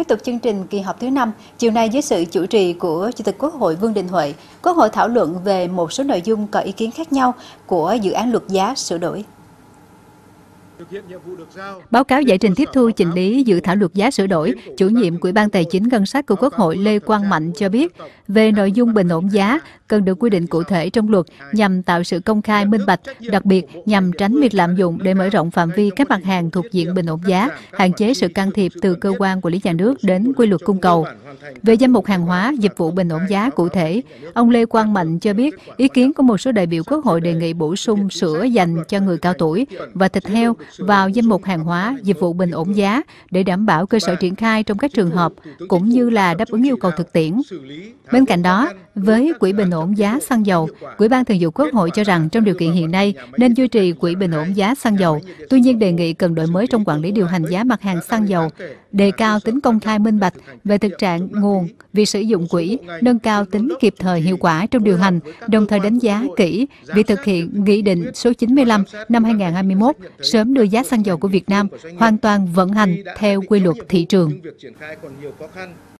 Tiếp tục chương trình kỳ họp thứ 5, chiều nay dưới sự chủ trì của Chủ tịch Quốc hội Vương Đình Huệ, Quốc hội thảo luận về một số nội dung có ý kiến khác nhau của dự án luật giá sửa đổi. Báo cáo giải trình tiếp thu chỉnh lý dự thảo luật giá sửa đổi, chủ nhiệm Ủy ban Tài chính Ngân sách của Quốc hội Lê Quang Mạnh cho biết, về nội dung bình ổn giá cần được quy định cụ thể trong luật nhằm tạo sự công khai minh bạch, đặc biệt nhằm tránh việc lạm dụng để mở rộng phạm vi các mặt hàng thuộc diện bình ổn giá, hạn chế sự can thiệp từ cơ quan quản lý nhà nước đến quy luật cung cầu. Về danh mục hàng hóa, dịch vụ bình ổn giá cụ thể, ông Lê Quang Mạnh cho biết ý kiến của một số đại biểu Quốc hội đề nghị bổ sung sữa dành cho người cao tuổi và thịt heo vào danh mục hàng hóa, dịch vụ bình ổn giá để đảm bảo cơ sở triển khai trong các trường hợp cũng như là đáp ứng yêu cầu thực tiễn. Bên cạnh đó, với quỹ bình ổn giá xăng dầu, Ủy ban Thường vụ Quốc hội cho rằng trong điều kiện hiện nay nên duy trì quỹ bình ổn giá xăng dầu, tuy nhiên đề nghị cần đổi mới trong quản lý điều hành giá mặt hàng xăng dầu, đề cao tính công khai minh bạch về thực trạng nguồn, việc sử dụng quỹ, nâng cao tính kịp thời hiệu quả trong điều hành, đồng thời đánh giá kỹ việc thực hiện Nghị định số 95 năm 2021 sớm đưa giá xăng dầu của Việt Nam hoàn toàn vận hành theo quy luật thị trường.